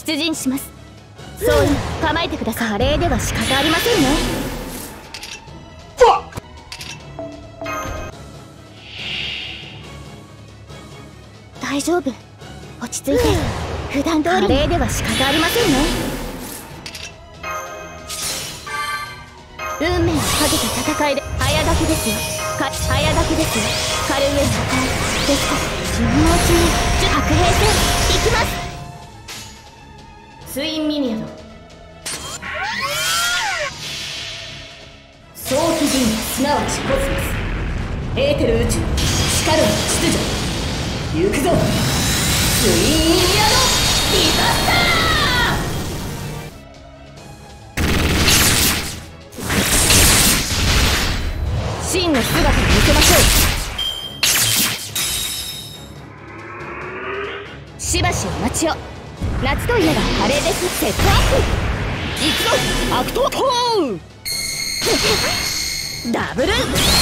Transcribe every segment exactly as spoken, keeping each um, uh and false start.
出陣します。そう構えてください。華麗では仕方ありませんね。大丈夫、落ち着いて。普段通り華麗では仕方ありませんね。運命をかけた戦いで早書きですよ。か早書きですよ。軽いへの破壊ですから自分のうちに白兵戦行きます。ツインミニアド早期人すなわちコスモスエーテル宇宙しかる秩序行くぞ。ツインミニアドディザスター。真の姿を見せましょう。しばしお待ちを。夏といえばカレーです。セットアップいくぞ。アクトトーダブル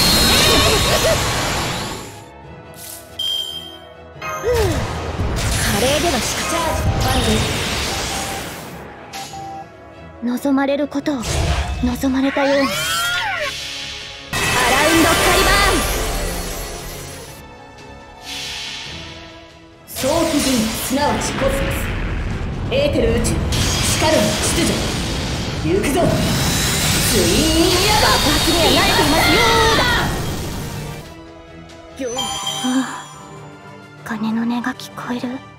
カレーではしかちゃう。望まれることを望まれたように。アラウンドカリバーン早期人すなわちコスモスエーテル宇宙しかる秩序行くぞ。ツインミニア爆発には慣れていますよーだ。はあ、鐘の音が聞こえる。